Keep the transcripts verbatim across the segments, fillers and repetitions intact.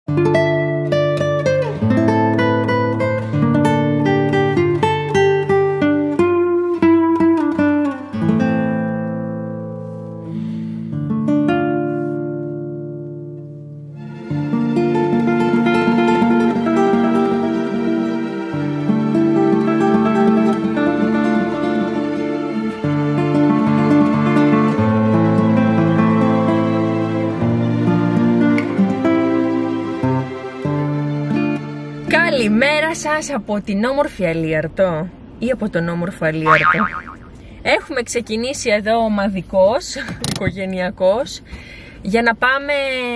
Καλημέρα σας από την όμορφη Αλίαρτο ή από τον όμορφο Αλίαρτο. Έχουμε ξεκινήσει εδώ ομαδικός, οικογενειακός, για να πάμε,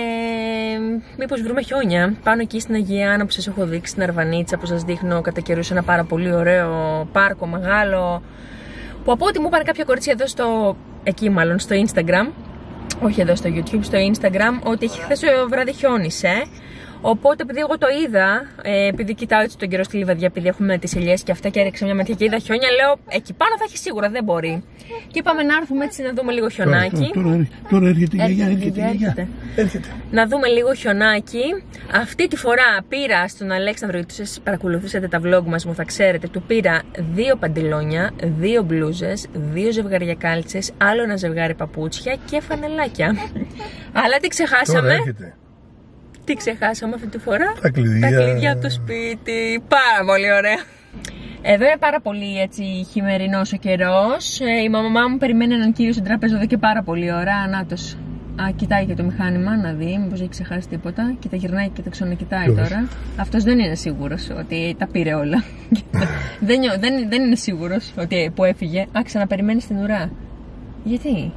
μήπως βρούμε χιόνια, πάνω εκεί στην Αγία Άννα που σας έχω δείξει, στην Αρβανίτσα που σας δείχνω κατά καιρούς ένα πάρα πολύ ωραίο πάρκο μεγάλο, που από ό,τι μου είπαν κάποια κορίτσια εδώ στο, εκεί μάλλον στο Instagram, όχι εδώ στο YouTube, στο Instagram, ότι έχει χθες το βράδυ χιόνισε. Οπότε επειδή εγώ το είδα, ε, επειδή κοιτάω έτσι τον καιρό στη Λιβαδιά, επειδή έχουμε τις ελιές και αυτά και έριξα μια ματιά και είδα χιόνια, λέω εκεί πάνω θα έχει σίγουρα, δεν μπορεί. Και είπαμε να έρθουμε έτσι να δούμε λίγο χιονάκι. Τώρα, τώρα, τώρα έρχεται η γιαγιά, έρχεται, έρχεται, έρχεται. Να δούμε λίγο χιονάκι. Αυτή τη φορά πήρα στον Αλέξανδρο, γιατί εσείς παρακολουθήσατε τα vlog μας, μου θα ξέρετε, του πήρα δύο παντελόνια, δύο μπλούζες, δύο ζευγάρια κάλτσες, άλλο ένα ζευγάρι παπούτσια και φανελάκια. Αλλά τι ξεχάσαμε. Τι ξεχάσαμε αυτή τη φορά? Τα κλειδιά. Τα κλειδιά από το σπίτι. Πάρα πολύ ωραία. Εδώ είναι πάρα πολύ έτσι χειμερινός ο καιρός. Ε, η μαμά μου περιμένει έναν κύριο στην τράπεζα εδώ και πάρα πολύ ώρα. Ανάτος. Α, κοιτάει και το μηχάνημα να δει, μήπως έχει ξεχάσει τίποτα. Και τα γυρνάει και τα ξανακοιτάει τώρα. Αυτός δεν είναι σίγουρος ότι τα πήρε όλα. δεν, δεν, δεν είναι σίγουρος ότι που έφυγε. Α, ξαναπεριμένει στην ουρά. Γιατί?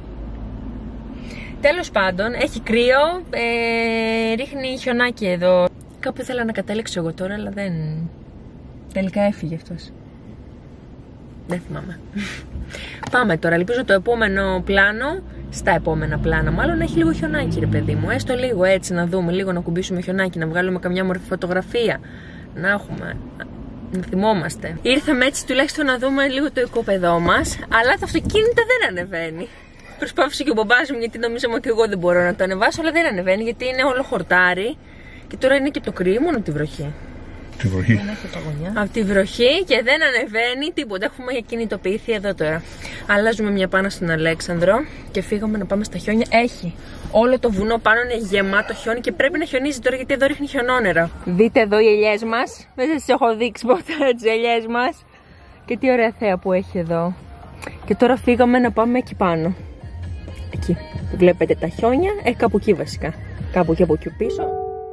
Τέλος πάντων, έχει κρύο, ε, ρίχνει χιονάκι εδώ. Κάπου ήθελα να κατέληξω εγώ τώρα, αλλά δεν... Τελικά έφυγε αυτός. Δεν θυμάμαι. Πάμε τώρα, ελπίζω το επόμενο πλάνο, στα επόμενα πλάνα μάλλον, έχει λίγο χιονάκι ρε παιδί μου. Έστω λίγο έτσι να δούμε, λίγο να κουμπίσουμε χιονάκι, να βγάλουμε καμιά μορφή φωτογραφία. Να έχουμε... να θυμόμαστε. Ήρθαμε έτσι τουλάχιστον να δούμε λίγο το οικόπεδό μας, αλλά το αυτοκίνητο δεν ανεβαίνει. Προσπάθησε και ο μπαμπάς μου, γιατί νομίζαμε ότι εγώ δεν μπορώ να το ανεβάσω, αλλά δεν ανεβαίνει γιατί είναι όλο χορτάρι. Και τώρα είναι και το κρύο, μόνο τη βροχή. Τη βροχή. Από τη βροχή και δεν ανεβαίνει τίποτα. Έχουμε κινητοποιηθεί εδώ τώρα. Αλλάζουμε μια πάνα στον Αλέξανδρο και φύγαμε να πάμε στα χιόνια. Έχει. Όλο το βουνό πάνω είναι γεμάτο χιόνι και πρέπει να χιονίζει τώρα γιατί εδώ ρίχνει χιονόνερα. Δείτε εδώ οι ελιές μας. Δεν σας έχω δείξει ποτέ τις ελιές μας. Και τι ωραία θέα που έχει εδώ. Και τώρα φύγαμε να πάμε εκεί πάνω. Εκεί. Βλέπετε τα χιόνια. Ε, κάπου εκεί βασικά. Κάπου εκεί από εκεί πίσω.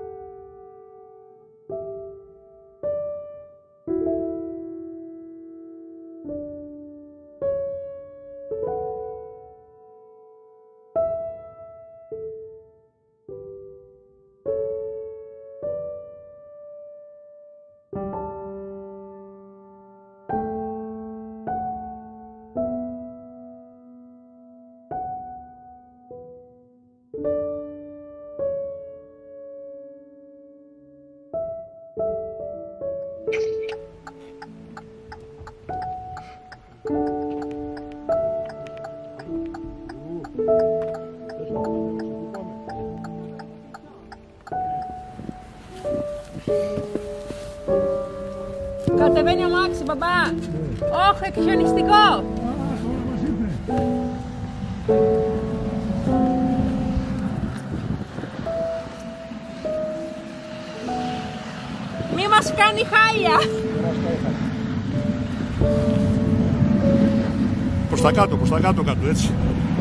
Κατεβαίνει αμάξι, μπαμπά. Όχι, εκχιονιστικό. Μη μας κάνει χάλια. Προς τα κάτω, προς τα κάτω, κάτω, έτσι.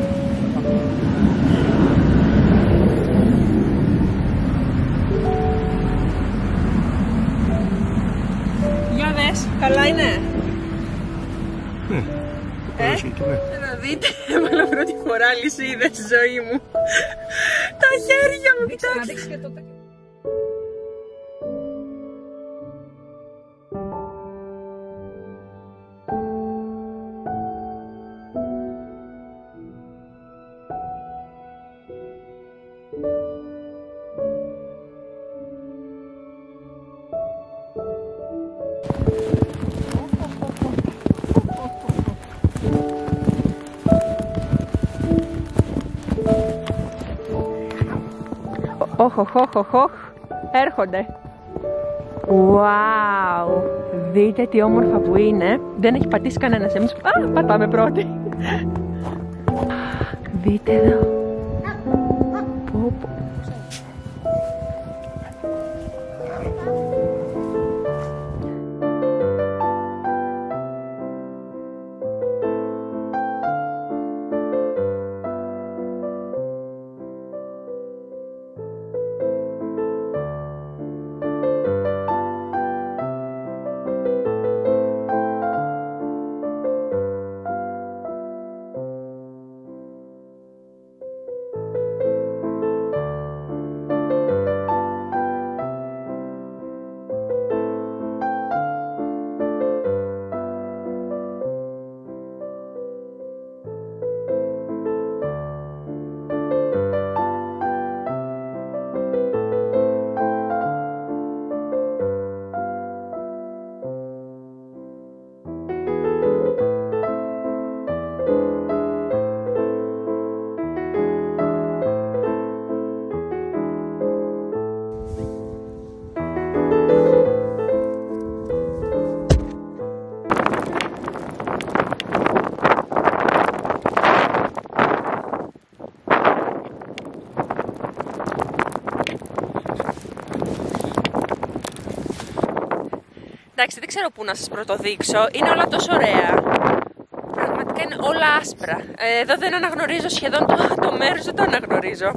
Για δες, καλά είναι. Ναι, το ε? και ναι. Να δείτε, έβαλα πρώτη φορά λυσίδα στη ζωή μου. Τα χέρια μου, κοιτάξτε. Οχ, οχ, οχ, οχ. έρχονται. Wow, δείτε τι όμορφα που είναι. Δεν έχει πατήσει κανένας. Εμείς α, πατάμε πρώτοι. Δείτε εδώ. Πω, πω. Εντάξει, δεν ξέρω πού να σας πρωτοδείξω. Είναι όλα τόσο ωραία. Πραγματικά είναι όλα άσπρα. Ε, εδώ δεν αναγνωρίζω σχεδόν το, το μέρος, δεν το αναγνωρίζω.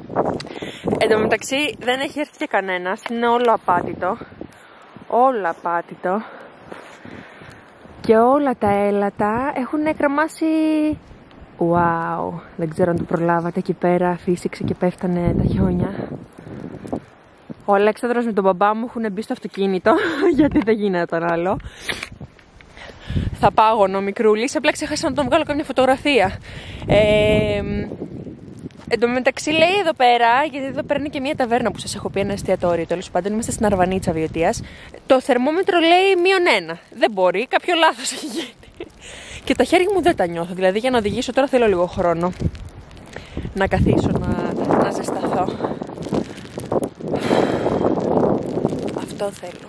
Εν τω μεταξύ δεν έχει έρθει και κανένας. Είναι όλο απάτητο. Όλο απάτητο. Και όλα τα έλατα έχουν κρεμάσει. Wow, δεν ξέρω αν το προλάβατε. Εκεί πέρα φύσηξε και πέφτανε τα χιόνια. Ο Αλέξανδρος με τον μπαμπά μου έχουν μπει στο αυτοκίνητο, γιατί δεν γίνεται άλλο. Θα πάγωνο μικρούλης, απλά ξέχασα να τον βγάλω καμιά φωτογραφία. Ε, εν τω μεταξύ λέει εδώ πέρα, γιατί εδώ πέρα είναι και μια ταβέρνα που σας έχω πει, ένα εστιατόριο, τέλος πάντων είμαστε στην Αρβανίτσα Βιωτίας. Το θερμόμετρο λέει μείον ένα. Δεν μπορεί, κάποιο λάθος έχει γίνει. Και τα χέρια μου δεν τα νιώθω, δηλαδή για να οδηγήσω τώρα θέλω λίγο χρόνο. Να καθίσω, να, να ζεσταθώ. Αυτό θέλω.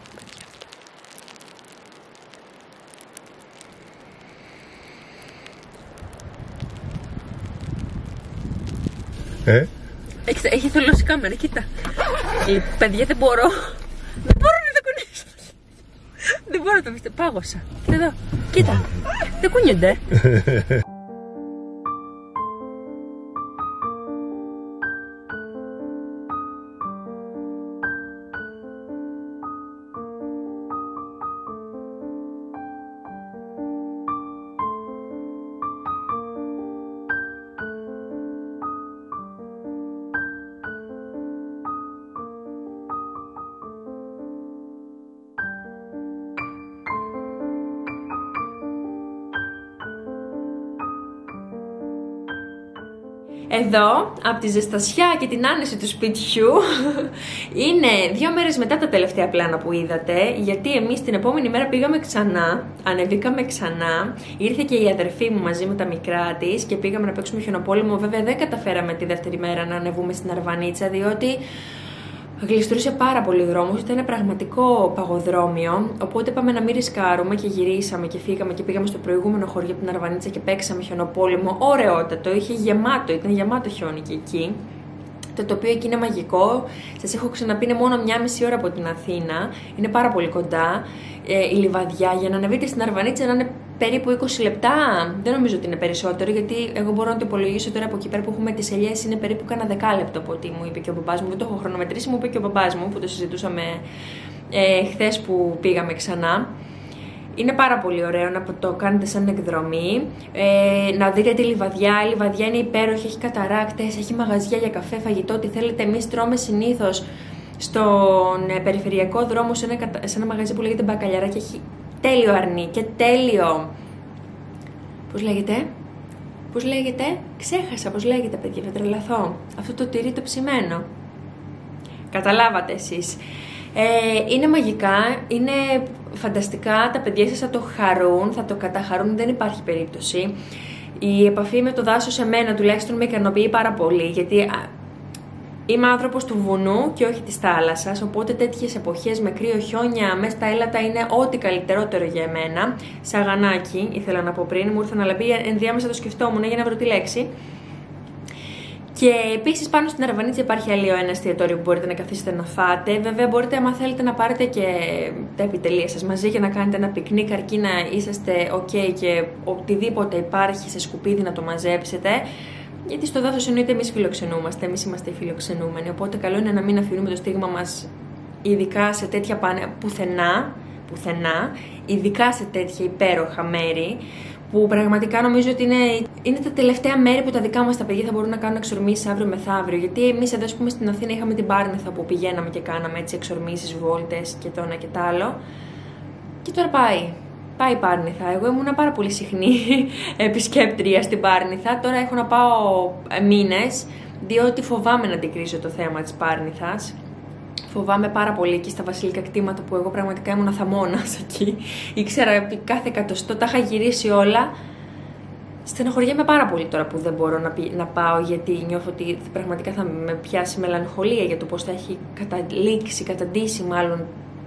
Ε? Έχει, έχει θολώσει η κάμερα, κοίτα. Η παιδιά δεν μπορώ. Δεν μπορώ να τα κουνήσω. Δεν μπορώ να το βρίσκω. Πάγωσα. Κοίτα εδώ. Κοίτα. Δεν κουνιούνται. Εδώ, από τη ζεστασιά και την άνεση του σπιτιού, είναι δύο μέρες μετά τα τελευταία πλάνα που είδατε, γιατί εμείς την επόμενη μέρα πήγαμε ξανά, ανεβήκαμε ξανά, ήρθε και η αδερφή μου μαζί με τα μικρά της και πήγαμε να παίξουμε χιονοπόλεμο. Βέβαια δεν καταφέραμε τη δεύτερη μέρα να ανεβούμε στην Αρβανίτσα, διότι γλιστρούσε πάρα πολύ δρόμος, ήταν πραγματικό παγοδρόμιο, οπότε πάμε να μην ρισκάρουμε και γυρίσαμε και φύγαμε και πήγαμε στο προηγούμενο χωριό από την Αρβανίτσα και παίξαμε χιονοπόλεμο, ωραιότατο, είχε γεμάτο, ήταν γεμάτο χιόνι και εκεί. Το τοπίο εκεί είναι μαγικό, σας έχω ξαναπεί είναι μόνο μια μισή ώρα από την Αθήνα, είναι πάρα πολύ κοντά, ε, η λιβαδιά, για να ανεβείτε στην Αρβανίτσα να είναι περίπου είκοσι λεπτά, δεν νομίζω ότι είναι περισσότερο, γιατί εγώ μπορώ να το υπολογίσω τώρα από εκεί πέρα που έχουμε τις ελιές, είναι περίπου κάνα δεκάλεπτο από ό,τι μου είπε και ο μπαμπάς μου, δεν το έχω χρονομετρήσει, μου είπε και ο μπαμπάς μου που το συζητούσαμε ε, χθες που πήγαμε ξανά. Είναι πάρα πολύ ωραίο να το κάνετε σαν εκδρομή, ε, να δείτε τη λιβαδιά. Η λιβαδιά είναι υπέροχη, έχει καταράκτες, έχει μαγαζιά για καφέ, φαγητό, ό,τι θέλετε. Εμείς τρώμε συνήθως στον ε, περιφερειακό δρόμο σε ένα, σε ένα μαγαζί που λέγεται Μπακαλιαρά και έχει τέλειο αρνί και τέλειο... Πώς λέγεται? Πώς λέγεται? Ξέχασα πώς λέγεται, παιδιά, θα τρελαθώ. Αυτό το τυρί το ψημένο. Καταλάβατε εσείς. Ε, είναι μαγικά, είναι φανταστικά, τα παιδιά σας θα το χαρούν, θα το καταχαρούν, δεν υπάρχει περίπτωση. Η επαφή με το δάσος σε μένα τουλάχιστον με ικανοποιεί πάρα πολύ, γιατί α, Είμαι άνθρωπος του βουνού και όχι της θάλασσας, οπότε τέτοιες εποχές με κρύο, χιόνια, μέσα στα έλατα είναι ό,τι καλύτερότερο για εμένα. Σαγανάκι, ήθελα να πω πριν, μου ήρθε να λαμπεί, ενδιάμεσα το σκεφτόμουν για να βρω τη λέξη. Και επίσης πάνω στην Αραβανίτσα υπάρχει άλλο ένα εστιατόριο που μπορείτε να καθίσετε να φάτε. Βέβαια, μπορείτε, άμα θέλετε, να πάρετε και τα επιτελεία σας μαζί για να κάνετε ένα πικνίκ, αρκεί να είσαστε ok και οτιδήποτε υπάρχει σε σκουπίδι να το μαζέψετε. Γιατί στο δάθος εννοείται εμείς φιλοξενούμαστε, εμείς είμαστε οι φιλοξενούμενοι. Οπότε καλό είναι να μην αφήνουμε το στίγμα μας, ειδικά σε τέτοια πάνε, πουθενά, πουθενά, ειδικά σε τέτοια υπέροχα μέρη, που πραγματικά νομίζω ότι είναι, είναι τα τελευταία μέρη που τα δικά μας τα παιδιά θα μπορούν να κάνουν εξορμήσεις αύριο μεθαύριο. Γιατί εμείς εδώ, ας πούμε, στην Αθήνα είχαμε την Πάρνηθα που πηγαίναμε και κάναμε έτσι εξορμήσεις, βόλτες και το ένα και το άλλο. Και τώρα πάει. Πάει η Πάρνηθα. Εγώ ήμουν πάρα πολύ συχνή επισκέπτρια στην Πάρνηθα. Τώρα έχω να πάω μήνες, διότι φοβάμαι να αντικρίσω το θέμα της Πάρνηθας. Φοβάμαι πάρα πολύ εκεί στα βασιλικά κτήματα που εγώ πραγματικά ήμουν θαμώνας εκεί. Ήξερα κάθε εκατοστό, τα είχα γυρίσει όλα. Στενοχωριέμαι πάρα πολύ τώρα που δεν μπορώ να, πει, να πάω, γιατί νιώθω ότι πραγματικά θα με πιάσει μελαγχολία για το πώς θα έχει καταλήξει, καταντήσει μάλλον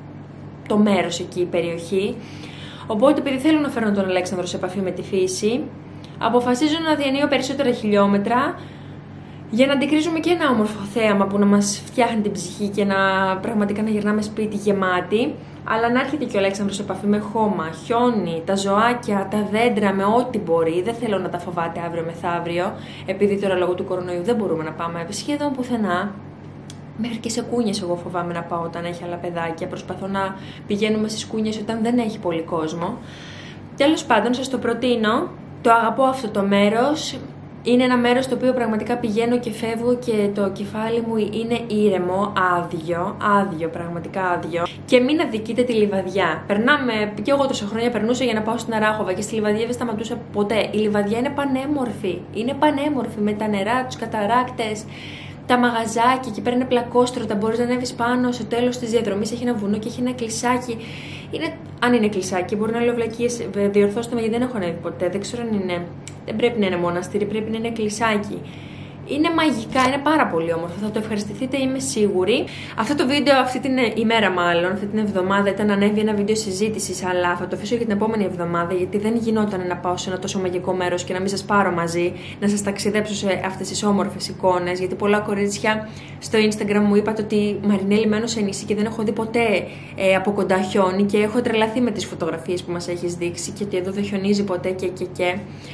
το μέρος εκεί, η περιοχή. Οπότε, επειδή θέλω να φέρνω τον Αλέξανδρο σε επαφή με τη φύση, αποφασίζω να διανύω περισσότερα χιλιόμετρα για να αντικρίζουμε και ένα όμορφο θέαμα που να μας φτιάχνει την ψυχή και να πραγματικά να γυρνάμε σπίτι γεμάτοι, αλλά να έρχεται και ο Αλέξανδρος σε επαφή με χώμα, χιόνι, τα ζωάκια, τα δέντρα, με ό,τι μπορεί. Δεν θέλω να τα φοβάται αύριο μεθαύριο, επειδή τώρα λόγω του κορονοϊού δεν μπορούμε να πάμε σχεδόν πουθενά. Μέχρι και σε κούνιες εγώ φοβάμαι να πάω όταν έχει άλλα παιδάκια. Προσπαθώ να πηγαίνουμε στις κούνιες όταν δεν έχει πολύ κόσμο. Τέλος πάντων, σας το προτείνω. Το αγαπώ αυτό το μέρος. Είναι ένα μέρος στο οποίο πραγματικά πηγαίνω και φεύγω και το κεφάλι μου είναι ήρεμο, άδειο, άδειο, πραγματικά άδειο. Και μην αδικείτε τη Λιβαδιά. Περνάμε, και εγώ τόσα χρόνια περνούσα για να πάω στην Αράχοβα και στη Λιβαδιά δεν σταματούσα ποτέ. Η Λιβαδιά είναι πανέμορφη. Είναι πανέμορφη με τα νερά, τους καταράκτες, τα μαγαζάκια, εκεί πέρα είναι πλακόστρωτα. Μπορείς να ανέβεις πάνω στο τέλος της διαδρομής. Έχει ένα βουνό και έχει ένα κλεισάκι. Είναι, αν είναι κλεισάκι, μπορεί να λέω βλακίες, διορθώστε με γιατί δεν έχω ανέβει ποτέ. Δεν ξέρω αν είναι. Δεν πρέπει να είναι μοναστήρι, πρέπει να είναι κλεισάκι. Είναι μαγικά, είναι πάρα πολύ όμορφο. Θα το ευχαριστηθείτε, είμαι σίγουρη. Αυτό το βίντεο, αυτή την ημέρα μάλλον, αυτή την εβδομάδα, ήταν να ανέβει ένα βίντεο συζήτησης, αλλά θα το αφήσω για την επόμενη εβδομάδα, γιατί δεν γινόταν να πάω σε ένα τόσο μαγικό μέρος και να μην σας πάρω μαζί, να σας ταξιδέψω σε αυτές τις όμορφες εικόνες. Γιατί πολλά κορίτσια στο Instagram μου είπατε ότι Μαρινέλη, μένω σε νησί και δεν έχω δει ποτέ ε, από κοντά χιόνι και έχω τρελαθεί με τις φωτογραφίες που μας έχεις δείξει και ότι εδώ δεν χιονίζει ποτέ και και και.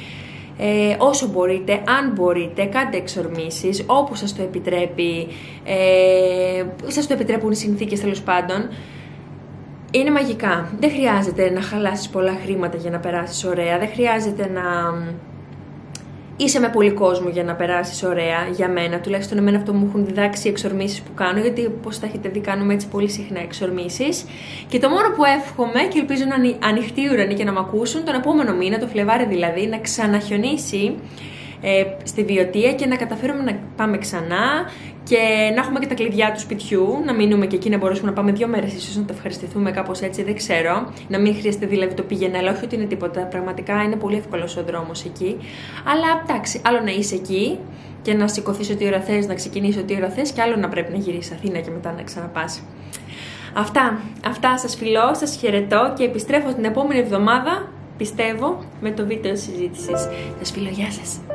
Ε, όσο μπορείτε, αν μπορείτε, κάντε εξορμήσεις όπου σας το επιτρέπει, ε, σας το επιτρέπουν οι συνθήκες τέλος πάντων. Είναι μαγικά. Δεν χρειάζεται να χαλάσεις πολλά χρήματα για να περάσεις ωραία, δεν χρειάζεται να είσαι με πολύ κόσμο για να περάσεις ωραία, για μένα. Τουλάχιστον εμένα αυτό μου έχουν διδάξει οι εξορμήσεις που κάνω, γιατί όπως τα έχετε δει κάνουμε έτσι πολύ συχνά εξορμήσεις. Και το μόνο που εύχομαι και ελπίζω να ανοιχτεί η ουρανή και να μ' ακούσουν τον επόμενο μήνα, το Φλεβάρι δηλαδή, να ξαναχιονίσει ε, στη Βιωτία και να καταφέρουμε να πάμε ξανά και να έχουμε και τα κλειδιά του σπιτιού, να μείνουμε και εκεί, να μπορέσουμε να πάμε δύο μέρες ίσως να το ευχαριστηθούμε κάπως έτσι, δεν ξέρω. Να μην χρειάζεται δηλαδή το πήγαινε, αλλά όχι ότι είναι τίποτα. Πραγματικά είναι πολύ εύκολος ο δρόμος εκεί. Αλλά εντάξει, άλλο να είσαι εκεί και να σηκωθείς ό,τι ώρα θες, να ξεκινήσεις ό,τι ώρα θες, και άλλο να πρέπει να γυρίσεις Αθήνα και μετά να ξαναπάς. Αυτά, αυτά σας φιλώ, σας χαιρετώ και επιστρέφω την επόμενη εβδομάδα, πιστεύω, με το βίντεο συζήτησης. Σας φιλώ, γεια σας.